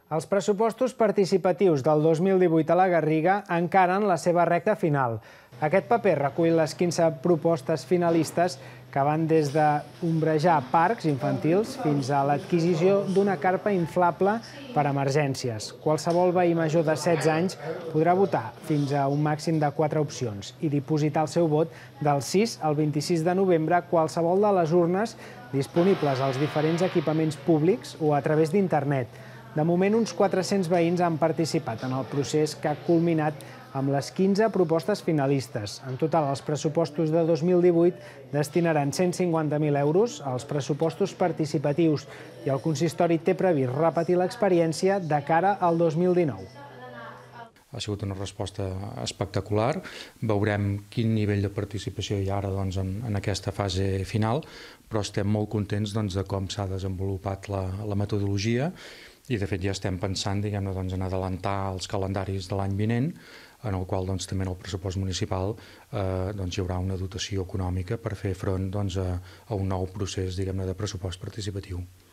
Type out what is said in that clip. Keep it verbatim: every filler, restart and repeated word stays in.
Els pressupostos participatius del dos mil divuit a la Garriga encaren la seva recta final. Aquest paper recull les quinze propostes finalistes que van des d'ombrejar parcs infantils fins a l'adquisició d'una carpa inflable per a emergències. Qualsevol veí major de setze anys podrà votar fins a un màxim de quatre opcions i dipositar el seu vot del sis al vint-i-sis de novembre a qualsevol de les urnes disponibles als diferents equipaments públics o a través d'internet. De moment, uns quatre-cents veïns han participat en el procés que ha culminat amb les quinze propostes finalistes. En total, els pressupostos de dos mil divuit destinaran cent cinquanta mil euros als pressupostos participatius i el consistori té previst repetir l'experiència de cara al dos mil dinou. Ha sigut una resposta espectacular. Veurem quin nivell de participació hi ha ara doncs, en, en aquesta fase final, però estem molt contents doncs, de com s'ha desenvolupat la, la metodologia i, de fet, ja estem pensant diguem-ne, doncs, en adelantar els calendaris de l'any vinent, en el qual doncs, també en el pressupost municipal eh, doncs, hi haurà una dotació econòmica per fer front doncs, a, a un nou procés diguem-ne, de pressupost participatiu.